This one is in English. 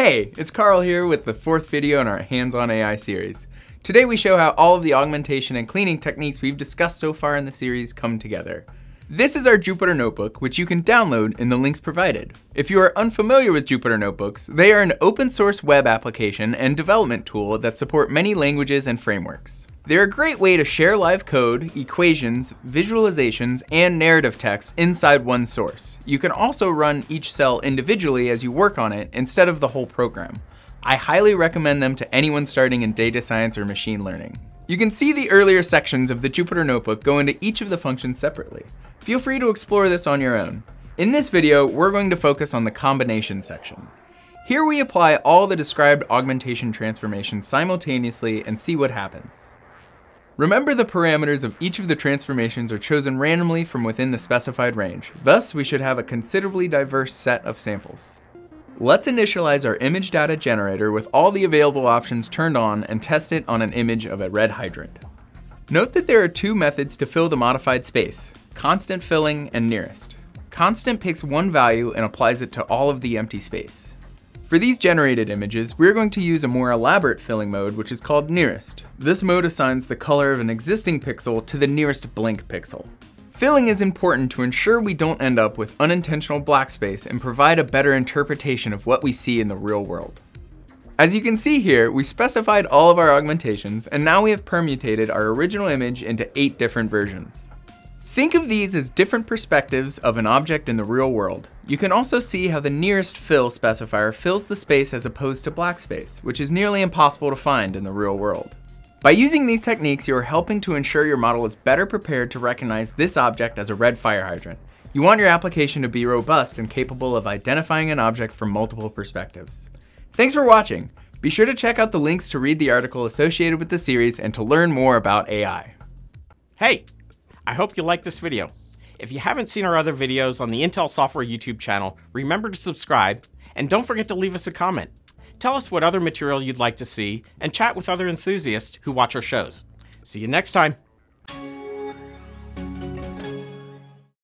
Hey, it's Carl here with the fourth video in our Hands-on AI series. Today we show how all of the augmentation and cleaning techniques we've discussed so far in the series come together. This is our Jupyter Notebook, which you can download in the links provided. If you are unfamiliar with Jupyter Notebooks, they are an open source web application and development tool that support many languages and frameworks. They're a great way to share live code, equations, visualizations, and narrative text inside one source. You can also run each cell individually as you work on it instead of the whole program. I highly recommend them to anyone starting in data science or machine learning. You can see the earlier sections of the Jupyter Notebook go into each of the functions separately. Feel free to explore this on your own. In this video, we're going to focus on the combination section. Here we apply all the described augmentation transformations simultaneously and see what happens. Remember, the parameters of each of the transformations are chosen randomly from within the specified range. Thus, we should have a considerably diverse set of samples. Let's initialize our image data generator with all the available options turned on and test it on an image of a red hydrant. Note that there are two methods to fill the modified space: constant filling and nearest. Constant picks one value and applies it to all of the empty space. For these generated images, we're going to use a more elaborate filling mode, which is called nearest. This mode assigns the color of an existing pixel to the nearest blank pixel. Filling is important to ensure we don't end up with unintentional black space and provide a better interpretation of what we see in the real world. As you can see here, we specified all of our augmentations, and now we have permutated our original image into 8 different versions. Think of these as different perspectives of an object in the real world. You can also see how the nearest fill specifier fills the space as opposed to black space, which is nearly impossible to find in the real world. By using these techniques, you are helping to ensure your model is better prepared to recognize this object as a red fire hydrant. You want your application to be robust and capable of identifying an object from multiple perspectives. Thanks for watching. Be sure to check out the links to read the article associated with the series and to learn more about AI. Hey, I hope you liked this video. If you haven't seen our other videos on the Intel Software YouTube channel, remember to subscribe, and don't forget to leave us a comment. Tell us what other material you'd like to see, and chat with other enthusiasts who watch our shows. See you next time.